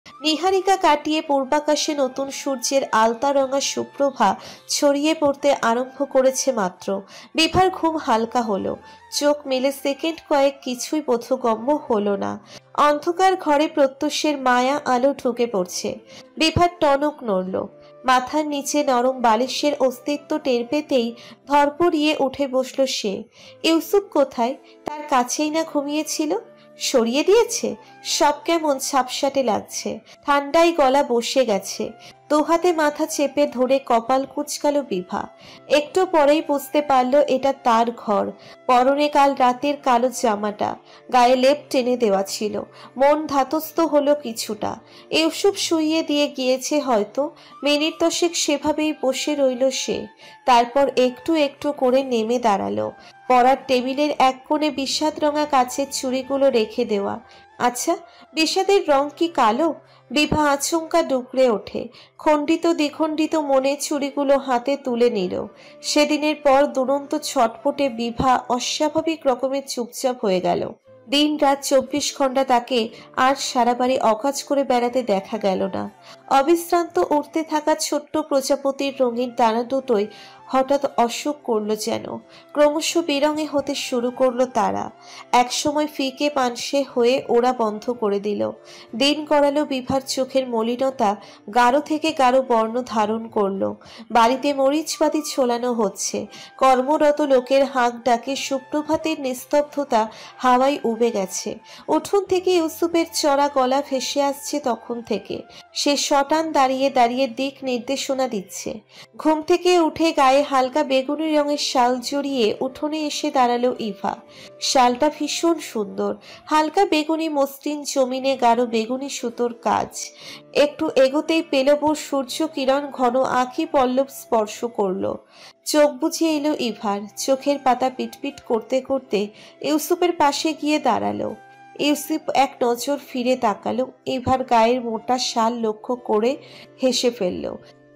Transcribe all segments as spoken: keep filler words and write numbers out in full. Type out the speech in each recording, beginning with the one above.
নিহারিকা কাটিয়ে পূর্বাকাশে নতুন সূর্যের আলতা রঙা সুপ্রভা ছড়িয়ে পড়তে আরম্ভ করেছে মাত্র। বিভার ঘুম হালকা হলো, চোখ মেলে সেকেন্ড কয়েক কিছুই বোধগম্য হলো না। অন্ধকার ঘরে প্রত্যুষের মায়া আলো ঢুকে পড়ছে। বিভার টনক নড়ল, মাথার নিচে নরম বালিশের অস্তিত্ব টের পেতেই ধরপড়িয়ে উঠে বসল সে। ইউসুফ কোথায়? তার কাছেই না ঘুমিয়েছিল। সরিয়ে দিয়েছে? সব কেমন ছাপসাটে লাগছে। ঠান্ডায় গলা বসে গেছে। দুহাতে মাথা চেপে ধরে কপাল কুচকালো বিভা। একটু পরেই বুঝতে পারল এটা তার ঘর। পরনে কাল রাতের কালো জামাটা, গায়ে লেপ টেনে দেওয়া ছিল। মন ধাতস্থ হলো কিছুটা। ইউসুফ শুইয়ে দিয়ে গিয়েছে হয়তো। মিনিট দশেক সেভাবেই বসে রইল সে। তারপর একটু একটু করে নেমে দাঁড়ালো। পড়ার টেবিলের এক কোণে বিষাদ রঙা কাচের চুড়িগুলো রেখে দেওয়া। আচ্ছা, বিষাদের রং কি কালো? বিভা আচমকা ডুকরে ওঠে। খণ্ডিত দ্বিখণ্ডিত মনে চুড়িগুলো হাতে তুলে নিল। সেদিনের পর দুরন্ত ছটপটে বিভা অস্বাভাবিক রকমের চুপচাপ হয়ে গেল। দিন রাত চব্বিশ ঘন্টা তাকে আর সারা বাড়ি অকাজ করে বেড়াতে দেখা গেল না। অবিশ্রান্ত উঠতে থাকা ছোট্ট প্রজাপতির রঙিন দানা দুটোই হঠাৎ অসুখ করলো যেন। ক্রমশ বিরঙে হতে শুরু করলো তারা। একসময় ফিকে পানসে হয়ে ওরা বন্ধ করে দিল। দিন গড়ালো বিভার চোখের মলিনতা গাঢ় থেকে গাঢ় বর্ণ ধারণ করলো। বাড়িতে মরিচবাতি ছোলানো হচ্ছে। কর্মরত লোকের হাঁক ডাকে সুপ্রভাতের নিস্তব্ধতা হাওয়ায় উবে গেছে। উঠোন থেকে ইউসুফের চড়া গলা ভেসে আসছে তখন থেকে। সে শটান দাঁড়িয়ে দাঁড়িয়ে দিক নির্দেশনা দিচ্ছে। ঘুম থেকে উঠে গায়ে হালকা বেগুনি রঙের শাল জড়িয়ে উঠোনে এসে দাঁড়ালো ইভা। শালটা ভীষণ সুন্দর, হালকা বেগুনি মসৃণ জমিনে গাঢ় বেগুনি সুতোর কাজ। একটু এগোতেই পেলবর সূর্য কিরণ ঘন আঁখি পল্লব স্পর্শ করলো। চোখ বুঝে এলো ইভার। চোখের পাতা পিটপিট করতে করতে ইউসুফের পাশে গিয়ে দাঁড়ালো। ইউসুফ এক নজর ফিরে তাকালো। ইভার গায়ের মোটা শাল লক্ষ্য করে হেসে ফেলল।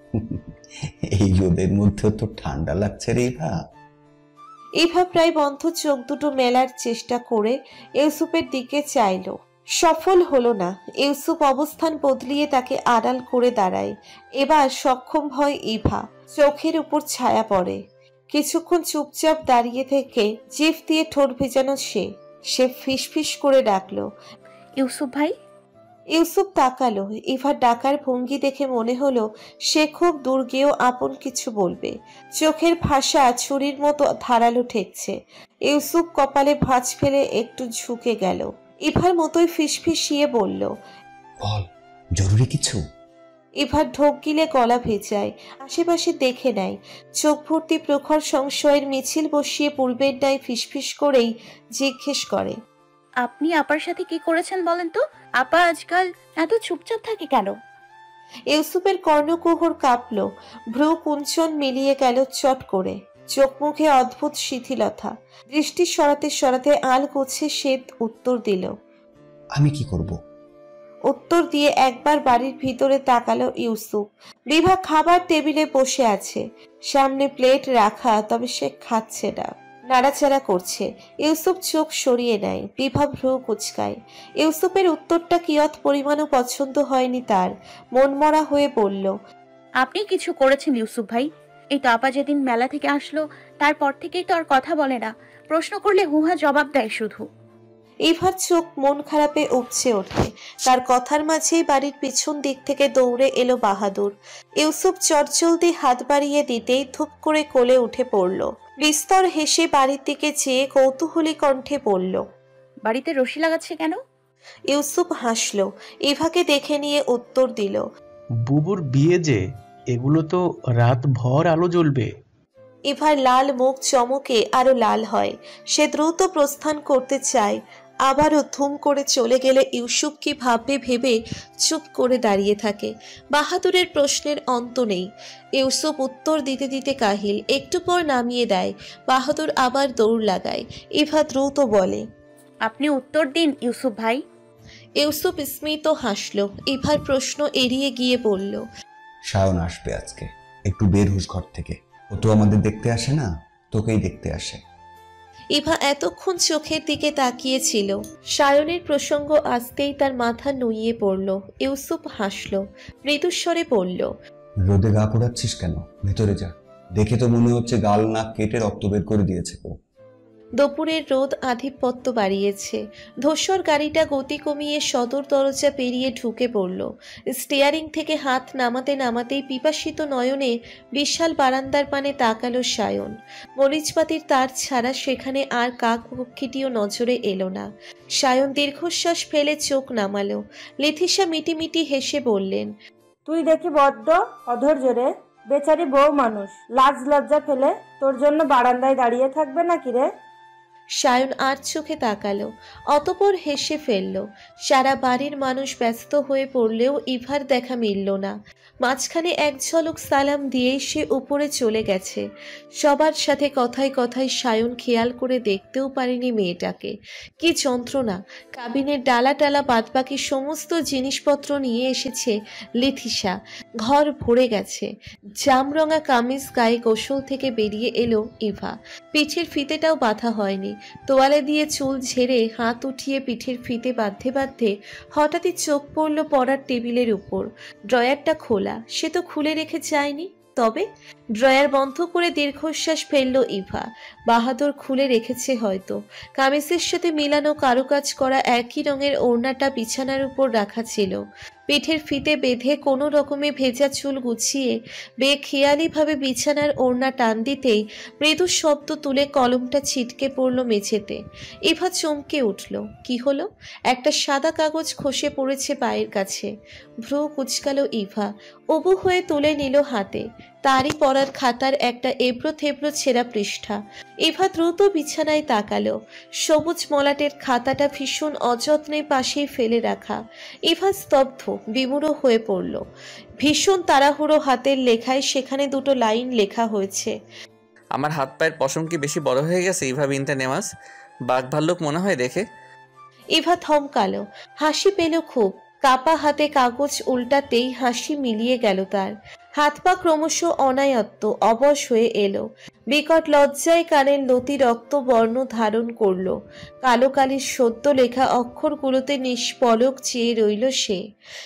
এই রোদের মধ্যে তো ঠান্ডা লাগছে রে ইভা। ইভা প্রায় বন্ধ চোখ দুটো মেলার চেষ্টা করে ইউসুফের দিকে চাইল, সফল হলো না। ইউসুফ অবস্থান বদলিয়ে তাকে আড়াল করে দাঁড়ায়। এবার সক্ষম হয় ইভা। চোখের উপর ছায়া পড়ে। কিছুক্ষণ চুপচাপ দাঁড়িয়ে থেকে জিভ দিয়ে ঠোঁট ভেজানো সে সে ফিসফিস করে ডাকলো, ইউসুফ ভাই। ইউসুফ তাকালো। ইভার ডাকার ভঙ্গি দেখে মনে হলো সে খুব দূর গিয়েও আপন কিছু বলবে। চোখের ভাষা ছুরির মতো ধারালো ঠেকছে। ইউসুফ কপালে ভাঁজ ফেলে একটু ঝুঁকে গেল। ইভার মতোই ফিসফিসিয়ে বলল, বল, জরুরি কিছু। ইভার ঢোক গিলে গলা ভেজায়। আশেপাশে দেখে নেয়। চোখ ভর্তি প্রখর সংশয়ের মিছিল বসিয়ে পূর্বের ন্যায় ফিসফিস করেই জিজ্ঞেস করে, আপনি আপার সাথে কি করেছেন বলেন তো? আপা আজকাল এত চুপচাপ থাকে কেন? ইউসুফের কর্ণকুহর কাঁপল। ভ্রু কুঞ্চন মিলিয়ে গেল চট করে। চোখ মুখে অদ্ভুত শিথিলতা। দৃষ্টি সরাতে সরাতে আল গোছে সে উত্তর দিল, আমি কি করব? উত্তর দিয়ে একবার বাড়ির ভিতরে তাকালো ইউসুফ। বিভা খাবার টেবিলে বসে আছে। সামনে প্লেট রাখা, তবে সে খাচ্ছে না, নাড়াচাড়া করছে। ইউসুফ চোখ সরিয়ে নেয়। বিভা ভ্রু কুচকায়। ইউসুফের উত্তরটা কিয়ৎ পরিমাণও পছন্দ হয়নি তার। মনমরা হয়ে বলল, আপনি কিছু করেছেন ইউসুফ ভাই? এই তো আপা যেদিন মেলা থেকে আসলো তারপর থেকেই তো আর কথা বলে না। প্রশ্ন করলে হুহা জবাব দেয় শুধু। ইভার চোখ মন খারাপে উপচে ওঠে। তার কথার মাঝেই বাড়ির পিছন দিক থেকে দৌড়ে এলো বাহাদুর। ইউসুফ চটজলদি হাত বাড়িয়ে দিতেই ধূপ করে কোলে উঠে পড়ল। বিস্তর হেসে বাড়ির দিকে চেয়ে কৌতূহলী কণ্ঠে বলল, বাড়িতে রশি লাগাচ্ছে কেন? ইউসুফ হাসল। ইভাকে দেখে নিয়ে উত্তর দিল, বুবুর বিয়ে যে, এগুলো তো রাত ভর আলো জ্বলবে। ইভার লাল মুখ চমকে আরো লাল হয়। সে দ্রুত প্রস্থান করতে চায়। আবারও ধুম করে চলে গেলে ইউসুফ কি ভাববে ভেবে চুপ করে দাঁড়িয়ে থাকে। বাহাদুরের প্রশ্নের অন্ত নেই। ইউসুফ উত্তর দিতে দিতে কাহিল। একটু পর নামিয়ে দেয়। বাহাদুর আবার দৌড় লাগায়। ইভা দ্রুত বলে, আপনি উত্তর দিন ইউসুফ ভাই। ইউসুফ স্মিত হাসল। ইভার প্রশ্ন এড়িয়ে গিয়ে বলল, সায়ন আসবে আজকে, একটু বের হুস ঘর থেকে। ও তো আমাদের দেখতে আসে না, তোকেই দেখতে আসে। ইভা এতক্ষণ চোখের দিকে তাকিয়েছিল। সায়নের প্রসঙ্গ আসতেই তার মাথা নুইয়ে পড়ল। ইউসুফ হাসল, মৃদুস্বরে বলল, রোদে গা পোড়াচ্ছিস কেন? ভেতরে যা, দেখে তো মনে হচ্ছে গাল নাক কেটে রক্ত বের করে দিয়েছে কেউ। দুপুরের রোদ আধিপত্য বাড়িয়েছে। ধূসর গাড়িটা গতি কমিয়ে সদর দরজা পেরিয়ে ঢুকে পড়ল। স্টিয়ারিং থেকে হাত নামাতে নামাতেই পিপাসিত নয়নে বিশাল বারান্দার পানে তাকালো সায়ন। মরিচপাতির তার ছাড়া সেখানে আর কাক পক্ষীটিও নজরে এলো না। সায়ন দীর্ঘশ্বাস ফেলে চোখ নামালো। লেথিসা মিটিমিটি হেসে বললেন, তুই দেখি বড্ড অধৈর্য রে, বেচারি বউ মানুষ, লাজ লজ্জা ফেলে তোর জন্য বারান্দায় দাঁড়িয়ে থাকবে নাকি রে? সায়ন আর চোখে তাকালো, অতপর হেসে ফেলল। সারা বাড়ির মানুষ ব্যস্ত হয়ে পড়লেও ইভার দেখা মিলল না। মাঝখানে এক ঝলক সালাম দিয়েই সে উপরে চলে গেছে। সবার সাথে কথায় কথায় সায়ন খেয়াল করে দেখতেও পারেনি মেয়েটাকে। কি যন্ত্রণা! কাবিনের ডালা টালা বাদবাকি সমস্ত জিনিসপত্র নিয়ে এসেছে লেথিসা। ঘর ভরে গেছে। জামরঙা কামিজ গায়ে গোসল থেকে বেরিয়ে এলো ইভা। পিঠের ফিতেটাও বাঁধা হয়নি। তোয়ালে দিয়ে চুল ঝেড়ে হাত উঠিয়ে পিঠের ফিতে বাঁধতে বাঁধতে হঠাৎই চোখ পড়ল পড়ার টেবিলের উপর। ড্রয়ারটা খোলা, সে তো খুলে রেখে যায়নি। তবে ড্রয়ার বন্ধ করে দীর্ঘশ্বাস ফেলল ইভা। বাহাদুর খুলে রেখেছে হয়তো। কামিজের সাথে মিলানো কারুকাজ করা একই রঙের ওড়নাটা বিছানার উপর রাখা ছিল। পিঠের ফিতে বেঁধে কোনো রকমে ভেজা চুল গুছিয়ে বেখেয়ালিভাবে বিছানার ওড়না টান দিতেই মৃদু শব্দ তুলে কলমটা ছিটকে পড়ল মেঝেতে। ইভা চমকে উঠল। কি হলো? একটা সাদা কাগজ খসে পড়েছে পায়ের কাছে। ভ্রু কুচকালো ইভা, অবু হয়ে তুলে নিল হাতে। তারই পড়ার খাতার একটা এবড়ো থেবড়ো ছেঁড়া পৃষ্ঠা। ইভা দ্রুত বিছানায় তাকালো। সবুজ মলাটের খাতাটা ভীষণ অযত্নে পাশেই ফেলে রাখা। ইভা স্তব্ধ, বিমূঢ় হয়ে পড়ল। ভীষণ তাড়াহুড়ো হাতের লেখায় সেখানে দুটো লাইন লেখা হয়েছে। আমার হাত পায়ের পশম কি বেশি বড় হয়ে গেছে ইভা বিনতে নেওয়াজ? বাঘ ভাল্লুক মনে হয় দেখে। ইভা থমকালো, হাসি পেল খুব। কাপা হাতে কাগজ উল্টাতেই হাসি মিলিয়ে গেল তার। হাত পা ক্রমশ অনায়ত্ত, অবশ হয়ে এলো। বিকট লজ্জায় কানের লতি রক্ত বর্ণ ধারণ করলো। কালো কালির সদ্য লেখা অক্ষরগুলোতে নিষ্পলক চেয়ে রইল সে।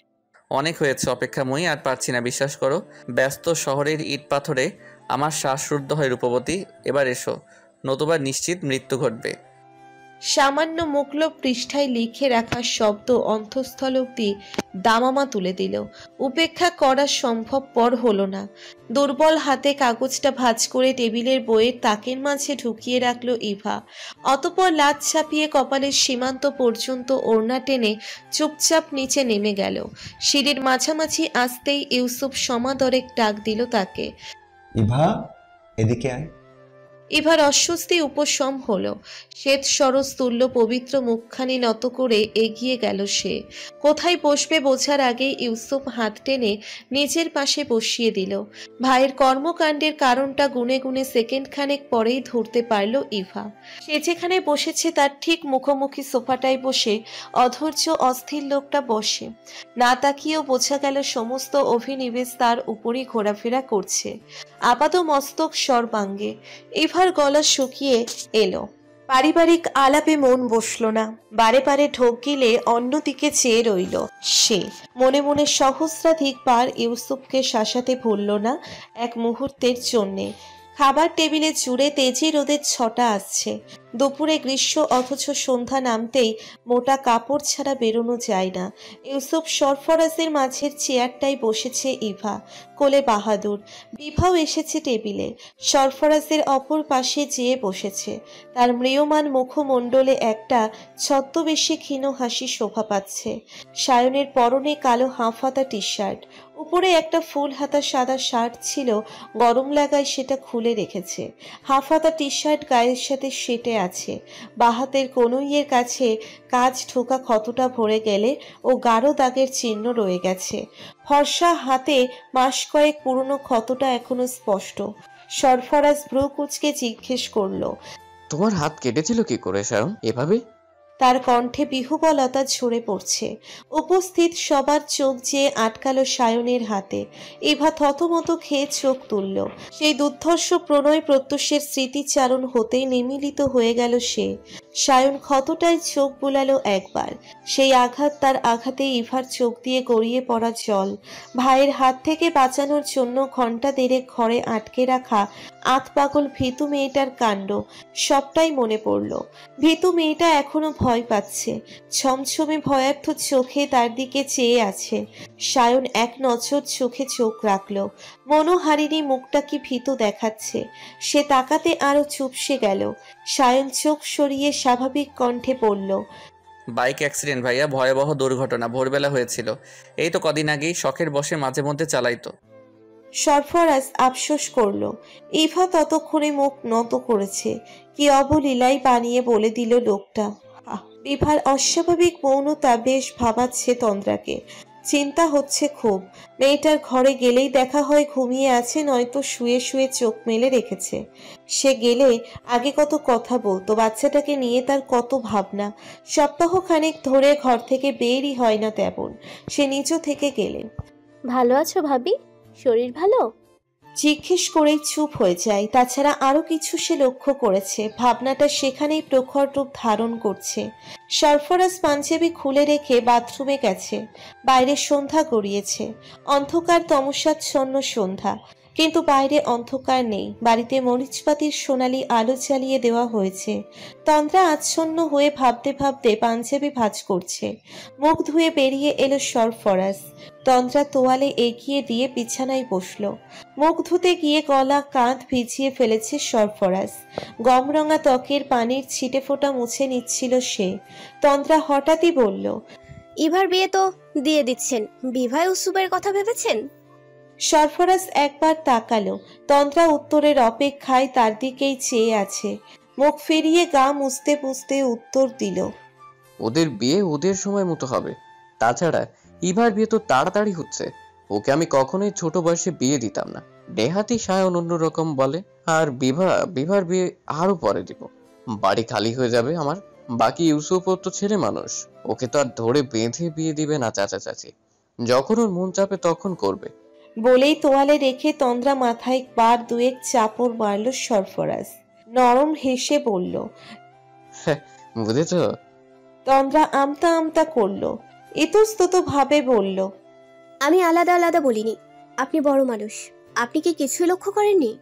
অনেক হয়েছে অপেক্ষাময়ী, আর পারছি না, বিশ্বাস করো। ব্যস্ত শহরের ইট পাথরে আমার শ্বাসরুদ্ধ হয় রূপবতী। এবার এসো, নতুবা নিশ্চিত মৃত্যু ঘটবে। সামান্য মুকল পৃষ্ঠায় লিখে রাখা শব্দ অন্তঃস্থল অব্দি দামামা তুলে দিল। উপেক্ষা করা সম্ভবপর হলো না। দুর্বল হাতে কাগজটা ভাঁজ করে টেবিলের বইয়ের তাকের মাঝে ঢুকিয়ে রাখল ইভা। অতপর লাত ছাপিয়ে কপালের সীমান্ত পর্যন্ত ওড়না টেনে চুপচাপ নিচে নেমে গেল। সিঁড়ির মাঝামাঝি আসতেই ইউসুফ সমাদরেক ডাক দিল তাকে, ইভা, এদিকে আয়। ইভার অস্বস্তি উপশম হলো। শ্বেত সরস তুল্য পবিত্র মুখখানি নত করে এগিয়ে গেল সে। কোথায় বসবে বোঝার আগে ইউসুফ হাত টেনে নিজের পাশে বসিয়ে দিল। ভাইয়ের কর্মকাণ্ডের কারণটা গুনে গুনে সেকেন্ড খানেক পরেই ধরতে পারল ইভা। সে যেখানে বসেছে তার ঠিক মুখোমুখি সোফাটায় বসে অধৈর্য অস্থির লোকটা বসে। না তাকিয়েও বোঝা গেল সমস্ত অভিনিবেশ তার উপরই ঘোরাফেরা করছে। আপাত মস্তক সর্বাঙ্গে। ইভার গলা শুকিয়ে এলো। পারিবারিক আলাপে মন বসল না। বারে বারে ঢোক গিলে অন্যদিকে চেয়ে রইল সে। মনে মনে সহস্রাধিক বার ইউসুফকে শাসাতে ভুলল না এক মুহূর্তের জন্যে। খাবার টেবিলে জুড়ে তেজি রোদের ছটা আসছে। দুপুরে গ্রীষ্ম, অথচ সন্ধ্যা নামতেই মোটা কাপড় ছাড়া বেরোনো যায় না। ইউসুফ সরফরাজের মাঝের চেয়ারটায় বসেছে ইভা, কোলে বাহাদুর। বিভাও এসেছে টেবিলে, সরফরাজের অপর পাশে যেয়ে বসেছে। তার ম্রিয়মান মুখমণ্ডলে একটা ছদ্মবেশী ক্ষীণ হাসি শোভা পাচ্ছে। সায়নের পরনে কালো হাফহাতা টি শার্ট, উপরে একটা ফুল হাতা সাদা শার্ট ছিল, গরম লাগায় সেটা খুলে রেখেছে। হাফহাতা টি শার্ট গায়ের সাথে সেটে আছে। বাহাতের কনুইয়ের কাছে কাজ ঢোকা ক্ষতটা ভরে গেলে ও গাঢ় দাগের চিহ্ন রয়ে গেছে। ফর্সা হাতে মাস কয়েক পুরনো ক্ষতটা এখনো স্পষ্ট। সরফরাজ ভ্রু কুচকে জিজ্ঞেস করলো, তোমার হাত কেটেছিল কি করে শায়ন এভাবে? তার কণ্ঠে বিহুবলতা ঝরে পড়ছে। উপস্থিত সবার চোখ যে আটকালো সায়নের হাতে। ইভা থতমত খেয়ে চোখ তুলল। সেই দুর্ধর্ষ প্রণয় প্রত্যুষের স্মৃতিচারণ হতেই নিমিলিত হয়ে গেল সে। সায়ন ক্ষতটায় চোখ বুলালো একবার। সেই আঘাত, তার আঘাতে ইভার চোখ দিয়ে গড়িয়ে পড়া জল। ভাইয়ের হাত থেকে বাঁচানোর জন্য ঘন্টা দেড়েক ঘরে আটকে রাখা আতপাগল ভীতু মেয়েটার কাণ্ড, সবটাই মনে পড়ল। ভীতু মেয়েটা এখনো ভয় পাচ্ছে, ছমছমে ভয়ার্থ চোখে তার দিকে চেয়ে আছে। সায়ন এক নজর চোখে চোখ রাখল। মনোহারিণী মুখটা কি ভীতু দেখাচ্ছে। সে তাকাতে আরো চুপসে গেল। সায়ন চোখ সরিয়ে স্বাভাবিক কণ্ঠে পড়ল, বাইক অ্যাক্সিডেন্ট ভাইয়া, ভয়াবহ দুর্ঘটনা, ভোরবেলা হয়েছিল। এই তো কদিন আগেই শখের বসে মাঝে মধ্যে চালাইতো। সরফরাজ আফসোস করল। ইভা ততক্ষণে মুখ নত করেছে। কি অবলীলায় বানিয়ে বলে দিল লোকটা। বিভার অস্বাভাবিক মৌনতা বেশ ভাবাচ্ছে তন্দ্রাকে। চিন্তা হচ্ছে খুব। মেয়েটার ঘরে গেলেই দেখা হয় ঘুমিয়ে আছে, নয়তো শুয়ে শুয়ে চোখ মেলে রেখেছে। সে গেলে আগে কত কথা বলতো, বাচ্চাটাকে নিয়ে তার কত ভাবনা। সপ্তাহ খানেক ধরে ঘর থেকে বেরই হয় না তেমন। সে নিচু থেকে গেলেন। ভালো আছো ভাবি? শরীর ভালো? জিজ্ঞেস করেই চুপ হয়ে যায়। তাছাড়া আরো কিছু সে লক্ষ্য করেছে। ভাবনাটা সেখানেই প্রখর রূপ ধারণ করছে। সরফরাজ পাঞ্জাবি খুলে রেখে বাথরুমে গেছে। বাইরে সন্ধ্যা গড়িয়েছে, অন্ধকার তমসাচ্ছন্ন সন্ধ্যা। কিন্তু বাইরে অন্ধকার নেই। বাড়িতে মরিচপাতির সোনালি আলো জ্বালিয়ে দেওয়া হয়েছে। তন্দ্রা আচ্ছন্ন হয়ে ভাবতে ভাবতে পাঞ্জাবি ভাঁজ করছে। মুখ ধুয়ে বেরিয়ে এলো সরফরাজ। তন্দ্রা তোয়ালে এগিয়ে দিয়ে বিছানায় বসলো। মুখ ধুতে গিয়ে গলা কাঁধ ভিজিয়ে ফেলেছে সরফরাজ। গমরঙা ত্বকের পানির ছিটে ফোঁটা মুছে নিচ্ছিল সে। তন্দ্রা হঠাৎই বলল, ইভার বিয়ে তো দিয়ে দিচ্ছেন, বিভায় উসুবের কথা ভেবেছেন? সরফরাজ একবার তাকালো। তন্দ্রা উত্তরের অপেক্ষায় তার দিকেই চেয়ে আছে। মুখ ফিরিয়ে গা মুছতে মুছতে উত্তর দিল, ওদের বিয়ে ওদের সময় মতো হবে। তাছাড়া ইভার বিয়ে তো তাড়াতাড়ি হচ্ছে। ওকে আমি কখনোই ছোট বয়সে বিয়ে দিতাম না। নেহাতি সায়ন অন্যরকম বলে। আর বিভা বিভার বিয়ে আরো পরে দিব। বাড়ি খালি হয়ে যাবে আমার। বাকি ইউসুফ তো ছেলে মানুষ, ওকে তো আর ধরে বেঁধে বিয়ে দিবে না চাচা চাচি। যখন ওর মন চাপে তখন করবে। বলেই তোয়ালে রেখে তন্দ্রা মাথায় বার দুয়েক চাপড় মারল সরফরাজ। নরম হেসে বলল, বুঝেছ? তন্দ্রা আমতা আমতা করলো। ইতস্তত ভাবে বলল, আমি আলাদা আলাদা বলিনি। আপনি বড় মানুষ, আপনি কি কিছুই লক্ষ্য করেননি?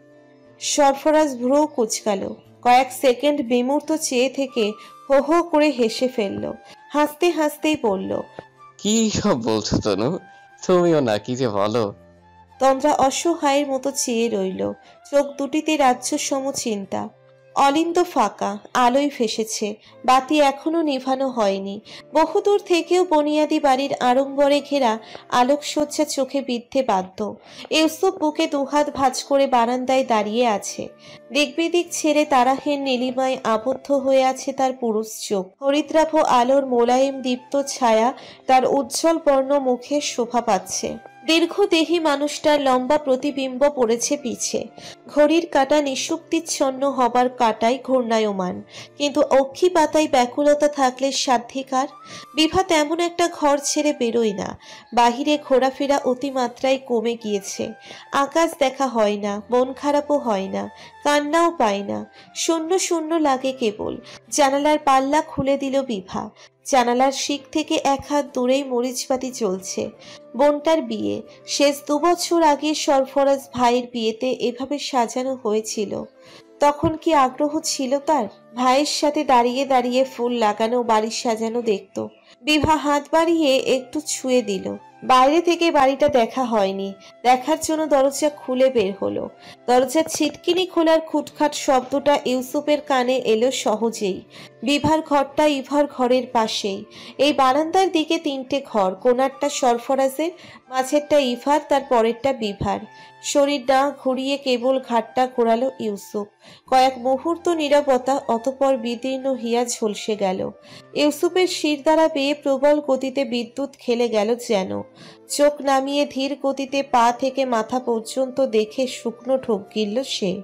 সরফরাজ ভ্রু কুচকাল। কয়েক সেকেন্ড বিমূর্ত চেয়ে থেকে হো হো করে হেসে ফেলল। হাসতে হাসতেই বলল, কি সব বলছো তনু? তুমিও না কি যে বলো। তন্দ্রা অসহায়ের মতো চেয়ে রইল। চোখ দুটিতে রাজ্য সম চিন্তা। অলিন্দ ফাঁকা, আলোয় ভেসেছে। বাতি এখনো নিভানো হয়নি। বহুদূর থেকেও বনিয়াদি বাড়ির আড়ম্বরে ঘেরা আলোকসজ্জা চোখে বিদ্ধে বাধ্য। ইউসুফ বুকে দুহাত ভাঁজ করে বারান্দায় দাঁড়িয়ে আছে। দিকবিদিক ছেড়ে তারাহীন নীলিমায় আবদ্ধ হয়ে আছে তার পুরুষ চোখ। হরিদ্রাভ আলোর মোলায়েম দীপ্ত ছায়া তার উজ্জ্বল বর্ণ মুখে শোভা পাচ্ছে। দীর্ঘদেহী মানুষটার লম্বা প্রতিবিম্ব পড়েছে পিছে। ঘড়ির কাঁটা নিশুক্তিচ্ছন্ন হবার কাঁটায় ঘূর্ণায়মান। কিন্তু অক্ষি পাতায় ব্যাকুলতা থাকলে সাধ্যিকার। বিভা তেমন একটা ঘর ছেড়ে বেরোয় না। বাহিরে ঘোরাফেরা অতিমাত্রায় কমে গিয়েছে। আকাশ দেখা হয় না, মন খারাপও হয় না, কান্নাও পায় না। শূন্য শূন্য লাগে কেবল। জানালার পাল্লা খুলে দিল বিভা। জানালার শিক থেকে এক হাত দূরেই মরিচবাতি চলছে। বোনটার বিয়ে। শেষ দুবছর আগে সরফরাজ ভাইয়ের বিয়েতে এভাবে সাজানো হয়েছিল। তখন কি আগ্রহ ছিল তার? ভাইয়ের সাথে দাঁড়িয়ে দাঁড়িয়ে ফুল লাগানো বাড়ি সাজানো দেখত। বিভা হাত বাড়িয়ে একটু ছুঁয়ে দিল। বাইরে থেকে বাড়িটা দেখা হয়নি। দেখার জন্য দরজা খুলে বের হলো। দরজার ছিটকিনি খোলার খুটখাট শব্দটা ইউসুফের কানে এলো সহজেই। বিভার ঘরটা ইভার ঘরের পাশেই। এই বারান্দার দিকে তিনটে ঘর, কোনারটা সরফরাজের, মাঝেরটা ইভার, তার পরেরটা বিভার। শরীর না ঘুরিয়ে কেবল ঘাটটা ঘোরালো ইউসুফ। কয়েক মুহূর্ত নীরবতা, অতপর বিদীর্ণ হিয়া ঝলসে গেল। ইউসুফের শির দ্বারা বেয়ে প্রবল গতিতে বিদ্যুৎ খেলে গেল যেন। চোখ নামিয়ে ধীর গতিতে পা থেকে মাথা পর্যন্ত দেখে শুকনো ঢোক গিলল সে।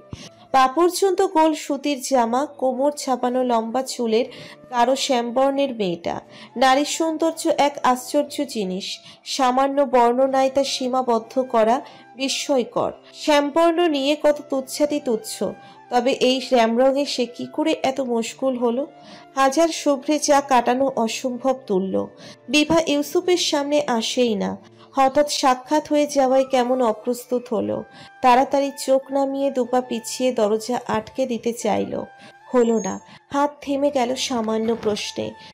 পা পর্যন্ত গোল সুতির জামা, কোমর ছাপানো লম্বা চুলের গাঢ় শ্যামবর্ণের মেয়েটা। নারীর সৌন্দর্য এক আশ্চর্য জিনিস, সামান্য বর্ণনায় তা সীমাবদ্ধ করা বিস্ময়কর। শ্যামবর্ণ নিয়ে কত তুচ্ছাতি তুচ্ছ, তবে এই শ্যামরঙে সে কি করে এত মশগুল হলো? হাজার শুভ্রে যা কাটানো অসম্ভব তুল্য। বিভা ইউসুফের সামনে আসেই না, হঠাৎ সাক্ষাৎ হয়ে যাওয়ায় কেমন অপ্রস্তুত হলো। তাড়াতাড়ি চোখ নামিয়ে দুপা পিছিয়ে দরজা আটকে দিতে চাইল, হলো না। হাত থেমে গেল সামান্য প্রশ্নে।